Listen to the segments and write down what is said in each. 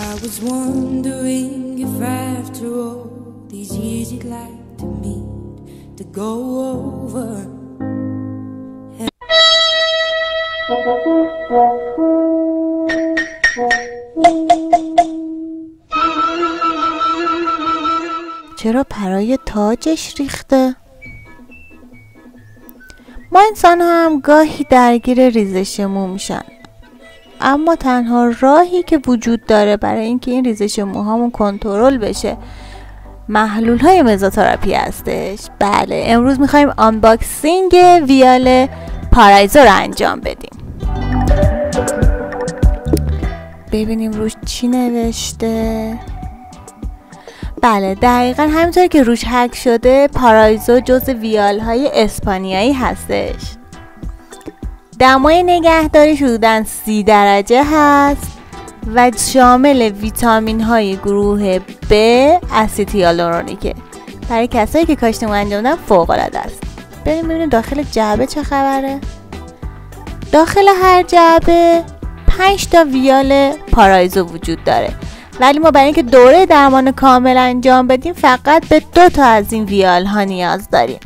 I was wondering if after all these years you'd like to meet, to go over. چرا پرای تاجش ریخته؟ ما انسان هم گاهی درگیر ریزش مو میشن، اما تنها راهی که وجود داره برای اینکه این ریزش موهامون کنترل بشه محلول های مزوتراپی هستش. بله، امروز میخوایم آنباکسینگ ویال پارایزو رو انجام بدیم. ببینیم روش چی نوشته. بله، دقیقا همینطور که روش حک شده، پارایزو جز ویال های اسپانیایی هستش. دمای نگهداریش حدوداً 30 درجه هست و شامل ویتامین های گروه B اسیتیالورونیکه. برای کسایی که کاشت مو انجام دادن فوق العاده است. بریم ببینیم داخل جعبه چه خبره. داخل هر جعبه 5 تا ویال پارایزو وجود داره، ولی ما برای اینکه دوره درمان کامل انجام بدیم فقط به 2 تا از این ویال ها نیاز داریم.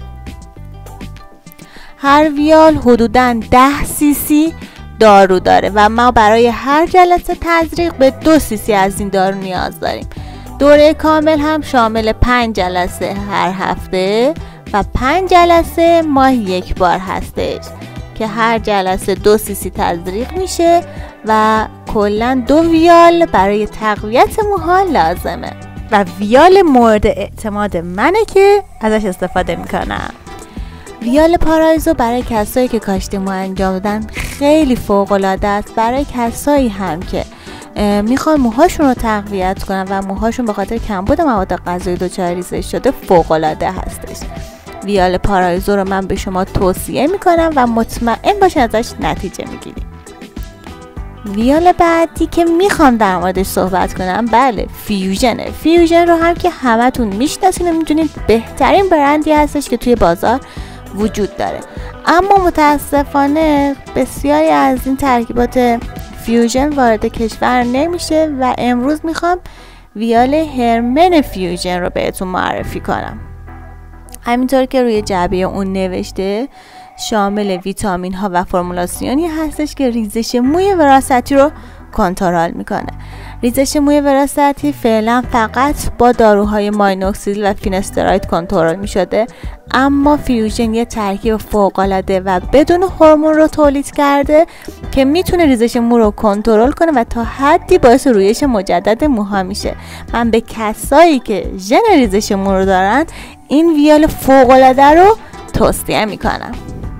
هر ویال حدوداً 10 cc دارو داره و ما برای هر جلسه تزریق به 2 cc از این دارو نیاز داریم. دوره کامل هم شامل 5 جلسه هر هفته و 5 جلسه ماهی یک بار هستش که هر جلسه 2 cc تزریق میشه و کلاً 2 ویال برای تقویت موها لازمه و ویال مورد اعتماد منه که ازش استفاده میکنم. ویال پارایزو برای کسایی که کاشت مو انجام دادن خیلی فوق العاده است. برای کسایی هم که میخوان موهاشون رو تقویت کنن و موهاشون به خاطر کمبود مواد غذایی دچار ریزش شده فوق العاده هستش. ویال پارایزو رو من به شما توصیه میکنم و مطمئن باشین ازش نتیجه میگیرید. ویال بعدی که میخوام در موردش صحبت کنم، بله، فیوژنه. فیوژن رو هم که همتون میشناسین و میدونید بهترین برندی هستش که توی بازار وجود داره، اما متاسفانه بسیاری از این ترکیبات فیوژن وارد کشور نمیشه و امروز میخوام ویال هرمن فیوژن رو بهتون معرفی کنم. همینطور که روی جعبه اون نوشته شامل ویتامین ها و فرمولاسیونی هستش که ریزش موی وراثتی رو کنترل میکنه. ریزش موی وراثتی فعلا فقط با داروهای ماینوکسیدیل و فینستراید کنترل میشده، اما فیوژن یه ترکیب فوق العاده و بدون هورمون رو تولید کرده که میتونه ریزش مو رو کنترل کنه و تا حدی باعث رویش مجدد موها میشه. من به کسایی که ژن ریزش مو رو دارن این ویال فوق العاده رو توصیه میکنم.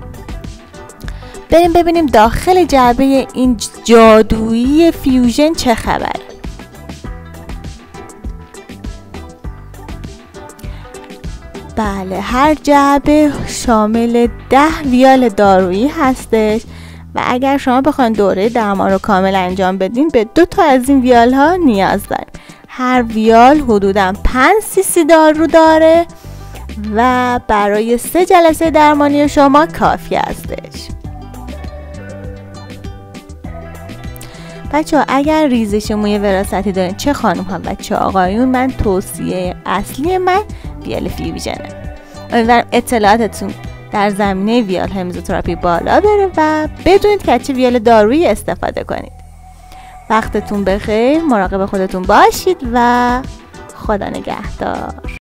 بریم ببینیم داخل جعبه این جادویی فیوژن چه خبر. بله، هر جعبه شامل 10 ویال دارویی هستش و اگر شما بخواید دوره درمان رو کامل انجام بدین به 2 تا از این ویال ها نیاز دارید. هر ویال حدوداً 5 cc دارو داره و برای 3 جلسه درمانی شما کافی هستش. بچه ها، اگر ریزش موی وراثتی دارین، چه خانم ها و چه آقایون، من توصیه اصلی من ویال فیوژنه. امیدوارم اطلاعاتتون در زمینه ویال های مزوتراپی بالا بره و بدونید که چه ویال دارویی استفاده کنید. وقتتون بخیر، مراقب خودتون باشید و خدا نگهدار.